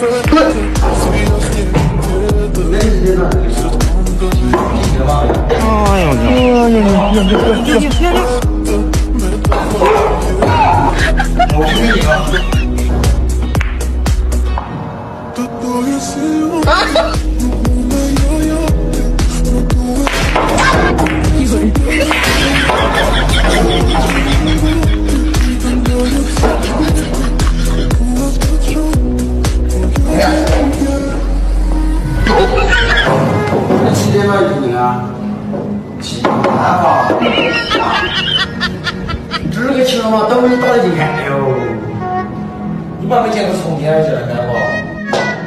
这个情况都没打得进看哟，你爸没见过从天而降的干宝。